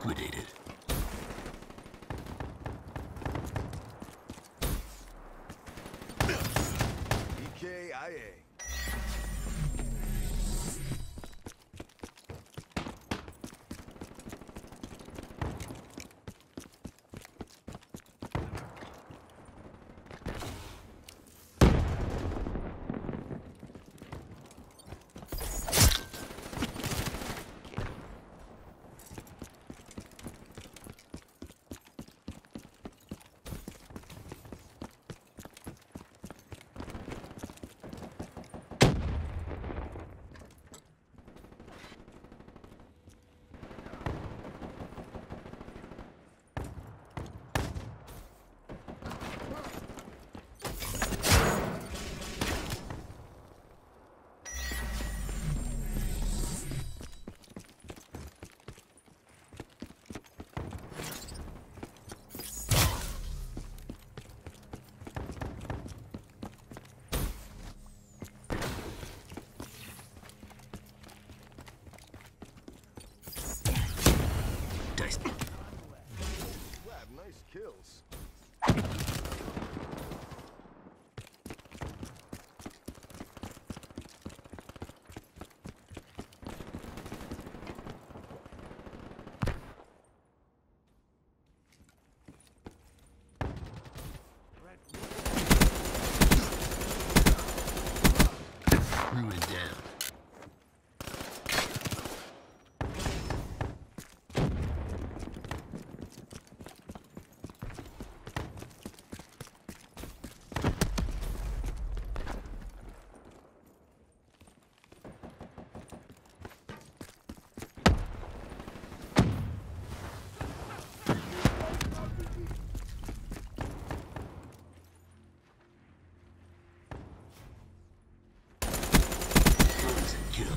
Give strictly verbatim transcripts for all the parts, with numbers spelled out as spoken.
liquidated. E K I A. Dice. Nice kills. Ruin down. Kill.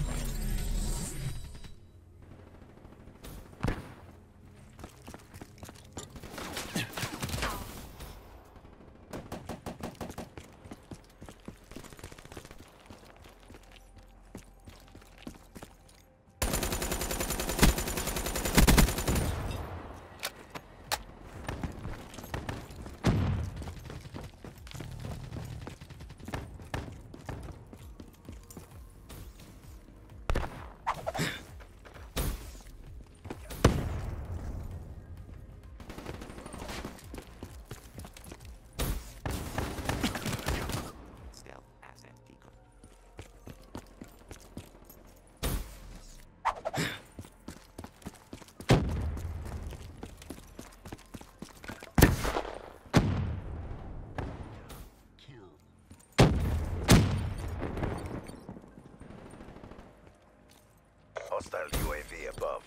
Hostile U A V above.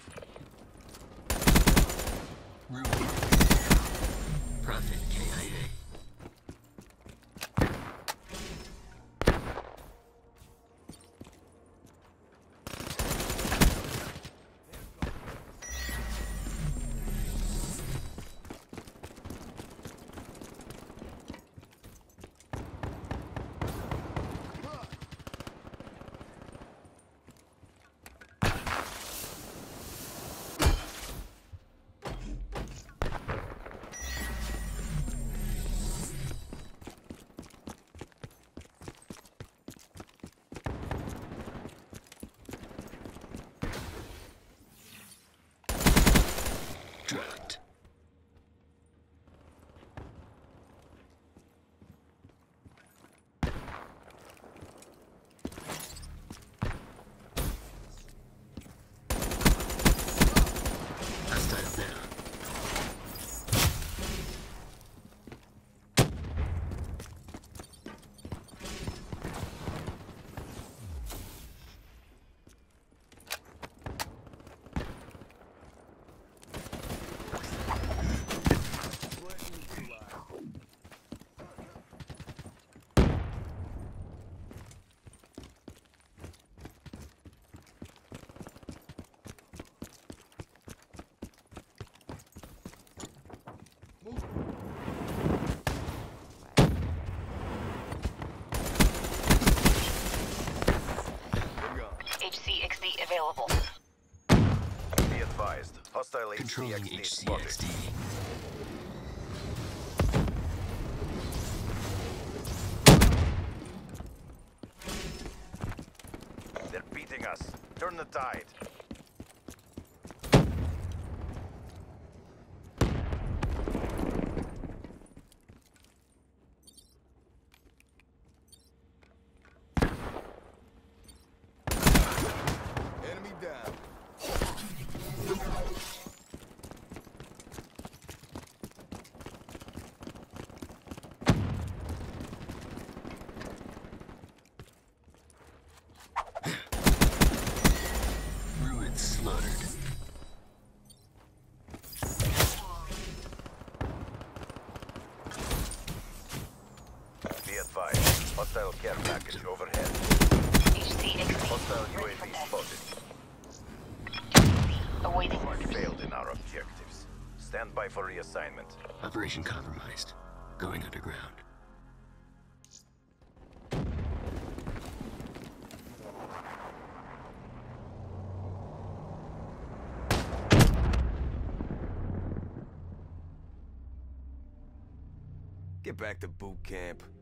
Ruin. Profit K I A. Dropped. Hostile down. H C X D available. Be advised, Hostile Controlling H C X D H C spotted. X D. They're beating us. Turn the tide. Enemy down. Ruin slaughtered. Be advised. Hostile care package overhead. H C X D. Hostile U A ready for V test. spotted. Awaiting We orders. failed in our objectives. Stand by for reassignment. Operation compromised. Going underground. Get back to boot camp.